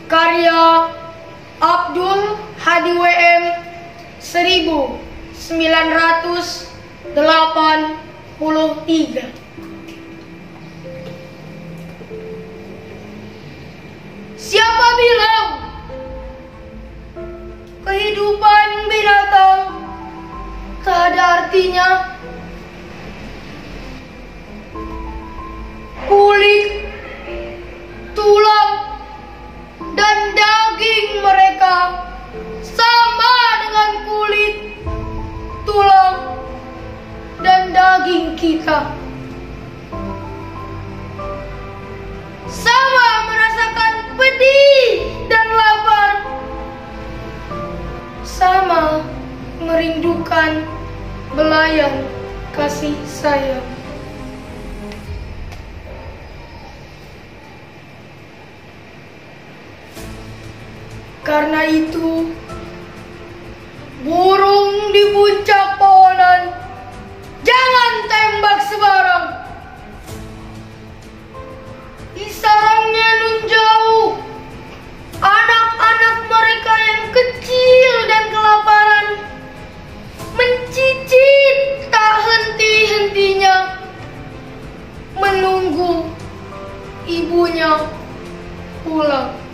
Karya Abdul Hadi WM 1983. Siapa bilang kehidupan binatang tak ada artinya? Kulit, tulang, dan daging mereka sama dengan kulit, tulang, dan daging kita. Sama merasakan pedih dan lapar. Sama merindukan belayan kasih sayang. Karena itu, burung di puncak pohonan, jangan tembak sembarang. Di sarangnya nun jauh, anak-anak mereka yang kecil dan kelaparan mencicit tak henti-hentinya, menunggu ibunya pulang.